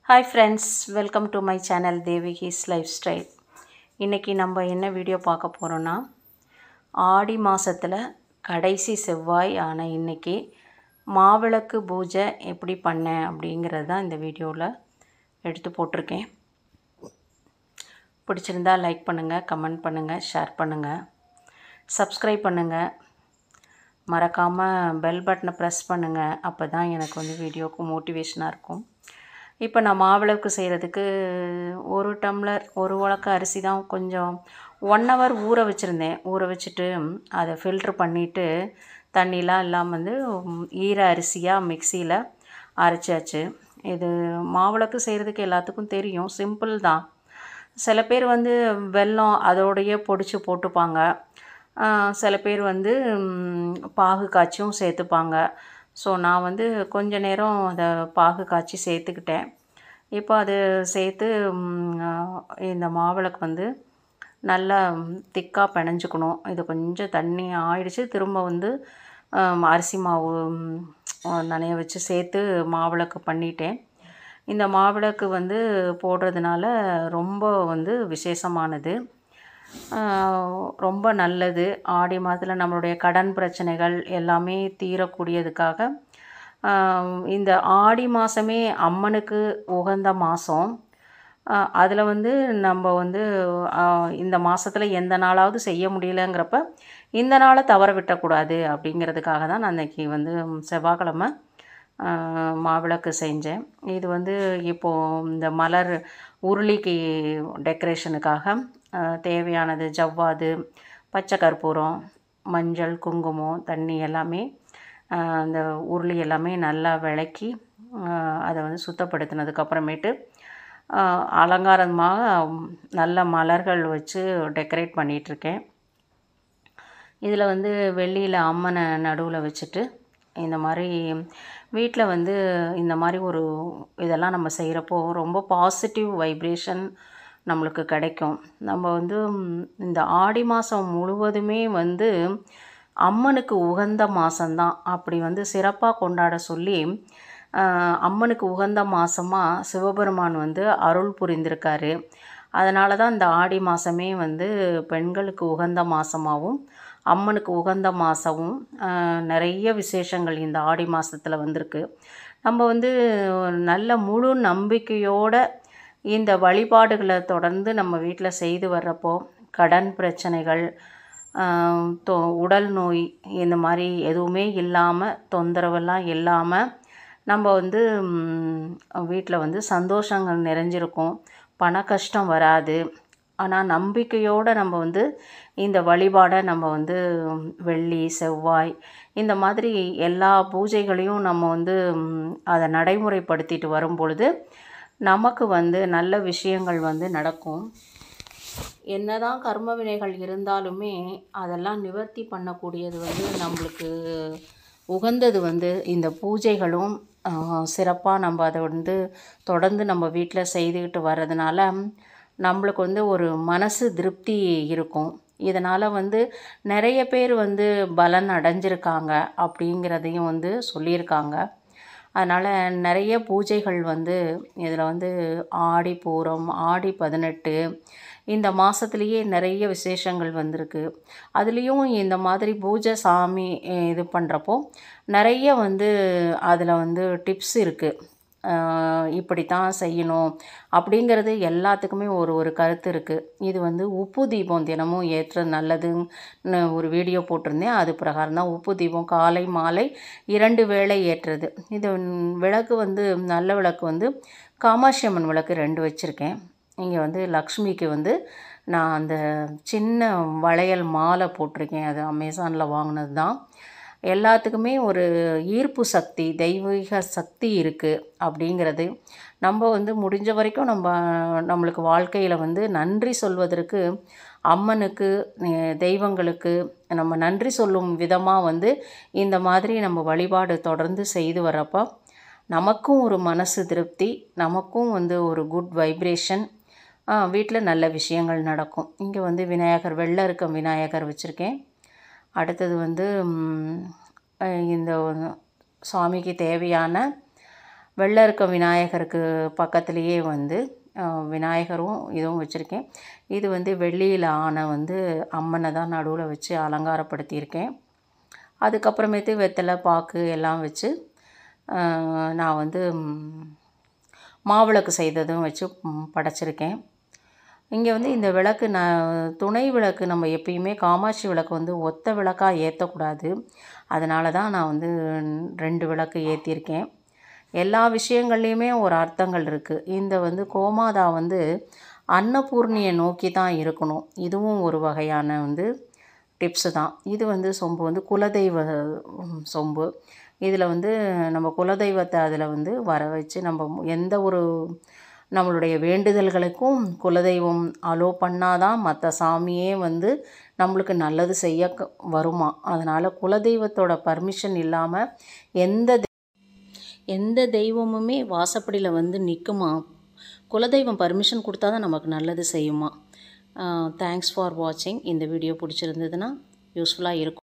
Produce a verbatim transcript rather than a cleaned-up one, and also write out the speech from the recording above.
Hi friends, welcome to my channel Deviki's Lifestyle. இன்னைக்கு நம்ம என்ன வீடியோ பார்க்க போறோம்னா ஆடி மாசத்துல கடைசி செவ்வாய் ஆன இன்னைக்கு மாவிளக்கு பூஜை எப்படி பண்ணேன் அப்படிங்கறது தான் இந்த வீடியோல எடுத்து போட்டுருக்கேன். பிடிச்சிருந்தா லைக் பண்ணுங்க, கமெண்ட் பண்ணுங்க, ஷேர் பண்ணுங்க, Subscribe பண்ணுங்க. மறக்காம பெல் பட்டனை பிரஸ் பண்ணுங்க. அப்பதான் எனக்கு வந்து வீடியோக்கு மோட்டிவேஷனா இருக்கும். இப்போ நான் மாவிளக்கு செய்கிறதுக்கு ஒரு டம்ளர் ஒரு உலக்கு அரிசி தான் கொஞ்சம் ஒன் ஹவர் ஊற வச்சுருந்தேன். ஊற வச்சுட்டு அதை ஃபில்ட்ரு பண்ணிவிட்டு தண்ணிலாம் இல்லாமல் வந்து ஈர அரிசியாக மிக்சியில் அரைச்சாச்சு. இது மாவிளக்கு செய்கிறதுக்கு எல்லாத்துக்கும் தெரியும், சிம்பிள் தான். சில பேர் வந்து வெல்லம் அதோடையே பொடிச்சு போட்டுப்பாங்க. சில பேர் வந்து பாகு காய்ச்சும் சேர்த்துப்பாங்க. ஸோ நான் வந்து கொஞ்ச நேரம் அதை பாகு காய்ச்சி சேர்த்துக்கிட்டேன். இப்போ அது சேர்த்து இந்த மாவிளக்கு வந்து நல்லா திக்காக பிணைஞ்சுக்கணும். இது கொஞ்சம் தண்ணி ஆயிடுச்சு. திரும்ப வந்து அரிசி மாவு நனைய வச்சு சேர்த்து மாவிளக்கு பண்ணிட்டேன். இந்த மாவிளக்கு வந்து போடுறதுனால ரொம்ப வந்து விசேஷமானது, ரொம்ப நல்லது. ஆடி மாதத்தில் நம்மளுடைய கடன் பிரச்சனைகள் எல்லாமே தீரக்கூடியதுக்காக இந்த ஆடி மாதமே அம்மனுக்கு உகந்த மாதம். அதில் வந்து நம்ம வந்து இந்த மாதத்தில் எந்த நாளாவது செய்ய முடியலைங்கிறப்ப இந்த நாளை தவற விட்டக்கூடாது அப்படிங்கிறதுக்காக தான் நான் இன்றைக்கி வந்து செவ்வாய்க்கிழமை மாவிளக்கு செஞ்சேன். இது வந்து இப்போது இந்த மலர் உருளிக்கு டெக்கரேஷனுக்காக தேவையானது ஜவ்வாது, பச்சை கற்பூரம், மஞ்சள், குங்குமம், தண்ணி எல்லாமே அந்த உருளி எல்லாமே நல்லா விளக்கி அதை வந்து சுத்தப்படுத்தினதுக்கப்புறமேட்டு அலங்காரமாக நல்ல மலர்கள் வச்சு டெக்கரேட் பண்ணிகிட்ருக்கேன். இதில் வந்து வெள்ளியில் அம்மனை நடுவில் வச்சுட்டு இந்த மாதிரி வீட்டில் வந்து இந்த மாதிரி ஒரு இதெல்லாம் நம்ம செய்கிறப்போ ரொம்ப பாசிட்டிவ் வைப்ரேஷன் நம்மளுக்கு கிடைக்கும். நம்ம வந்து இந்த ஆடி மாதம் முழுவதுமே வந்து அம்மனுக்கு உகந்த மாதம்தான். அப்படி வந்து சிறப்பாக கொண்டாட சொல்லி அம்மனுக்கு உகந்த மாதமாக சிவபெருமான் வந்து அருள் புரிந்திருக்காரு. அதனால தான் இந்த ஆடி மாதமே வந்து பெண்களுக்கு உகந்த மாதமாகவும் அம்மனுக்கு உகந்த மாதமும் நிறைய விசேஷங்கள் இந்த ஆடி மாதத்தில் வந்திருக்கு. நம்ம வந்து நல்ல முழு நம்பிக்கையோடு இந்த வழிபாடுகளை தொடர்ந்து நம்ம வீட்டில் செய்து வர்றப்போ கடன் பிரச்சனைகள், தொ உடல் நோய் இந்த மாதிரி எதுவுமே இல்லாமல், தொந்தரவெல்லாம் இல்லாமல் நம்ம வந்து வீட்டில் வந்து சந்தோஷங்கள் நிறைஞ்சிருக்கும், பண கஷ்டம் வராது. ஆனால் நம்பிக்கையோடு நம்ம வந்து இந்த வழிபாடை நம்ம வந்து வெள்ளி செவ்வாய் இந்த மாதிரி எல்லா பூஜைகளையும் நம்ம வந்து அதை நடைமுறைப்படுத்திட்டு வரும் பொழுது நமக்கு வந்து நல்ல விஷயங்கள் வந்து நடக்கும். என்னதான் கர்ம வினைகள் இருந்தாலுமே அதெல்லாம் நிவர்த்தி பண்ணக்கூடியது வந்து நம்மளுக்கு உகந்தது வந்து இந்த பூஜைகளும் சிறப்பாக நம்ம அதை வந்து தொடர்ந்து நம்ம வீட்டில் செய்துக்கிட்டு வர்றதுனால நம்மளுக்கு வந்து ஒரு மனசு திருப்தி இருக்கும். இதனால் வந்து நிறைய பேர் வந்து பலன் அடைஞ்சிருக்காங்க அப்படிங்கிறதையும் வந்து சொல்லியிருக்காங்க. அதனால் நிறைய பூஜைகள் வந்து இதில் வந்து ஆடி பூரம், ஆடி பதினெட்டு இந்த மாதத்துலேயே நிறைய விசேஷங்கள் வந்திருக்கு. அதுலேயும் இந்த மாதிரி பூஜை சாமி இது பண்ணுறப்போ நிறைய வந்து அதில் வந்து டிப்ஸ் இருக்குது. இப்படி தான் செய்யணும் அப்படிங்கிறது எல்லாத்துக்குமே ஒரு ஒரு கருத்து இருக்குது. இது வந்து உப்பு தீபம் தினமும் ஏற்றுறது நல்லதுன்னு ஒரு வீடியோ போட்டிருந்தேன். அது பிரகாரம் தான் உப்பு தீபம் காலை மாலை இரண்டு வேளை ஏற்றுறது. இது விளக்கு வந்து நல்ல விளக்கு வந்து காமாட்சி அம்மன் விளக்கு ரெண்டு வச்சுருக்கேன். இங்கே வந்து லக்ஷ்மிக்கு வந்து நான் அந்த சின்ன வளையல் மாலை போட்டிருக்கேன். அது அமேசானில் வாங்கினது தான். எல்லாத்துக்குமே ஒரு ஈர்ப்பு சக்தி, தெய்வீக சக்தி இருக்குது அப்படிங்கிறது நம்ம வந்து முடிஞ்ச வரைக்கும் நம்ம நம்மளுக்கு வாழ்க்கையில் வந்து நன்றி சொல்வதற்கு அம்மனுக்கு, தெய்வங்களுக்கு நம்ம நன்றி சொல்லும் விதமாக வந்து இந்த மாதிரி நம்ம வழிபாடு தொடர்ந்து செய்து வரப்போ நமக்கும் ஒரு மனசு திருப்தி, நமக்கும் வந்து ஒரு குட் வைப்ரேஷன், வீட்டில் நல்ல விஷயங்கள் நடக்கும். இங்கே வந்து விநாயகர், வெள்ளை இருக்க விநாயகர் வச்சுருக்கேன். அடுத்தது வந்து இந்த சுவாமிக்கு தேவையான வெள்ளை இருக்க விநாயகருக்கு பக்கத்துலேயே வந்து விநாயகரும் இதுவும் வச்சுருக்கேன். இது வந்து வெள்ளியில் ஆன வந்து அம்மனை தான் நடுவில் வச்சு அலங்காரப்படுத்தியிருக்கேன். அதுக்கப்புறமேட்டு வெத்தலை பாக்கு எல்லாம் வச்சு நான் வந்து மாவிளக்கு செய்ததும் வச்சு படைச்சிருக்கேன். இங்கே வந்து இந்த விளக்கு நான் துணை விளக்கு நம்ம எப்பயுமே காமாட்சி விளக்கு வந்து ஒத்த விளக்காக ஏற்றக்கூடாது. அதனால தான் நான் வந்து ரெண்டு விளக்கு ஏற்றிருக்கேன். எல்லா விஷயங்கள்லேயுமே ஒரு அர்த்தங்கள் இருக்குது. இந்த வந்து கோமாதா வந்து அன்னபூர்ணியை நோக்கி தான் இருக்கணும். இதுவும் ஒரு வகையான வந்து டிப்ஸு தான். இது வந்து சொம்பு வந்து குலதெய்வ சொம்பு. இதில் வந்து நம்ம குலதெய்வத்தை அதில் வந்து வர வச்சு நம்ம எந்த ஒரு நம்மளுடைய வேண்டுதல்களுக்கும் குலதெய்வம் அலோ பண்ணாதான் மற்ற சாமியே வந்து நம்மளுக்கு நல்லது செய்ய வருமா. அதனால் குலதெய்வத்தோட பர்மிஷன் இல்லாமல் எந்த எந்த தெய்வமுமே வாசப்படியில் வந்து நிற்குமா. குலதெய்வம் பர்மிஷன் கொடுத்தா தான் நமக்கு நல்லது செய்யுமா. தேங்க்ஸ் ஃபார் வாட்சிங். இந்த வீடியோ பிடிச்சிருந்ததுன்னா யூஸ்ஃபுல்லாக இருக்கும்.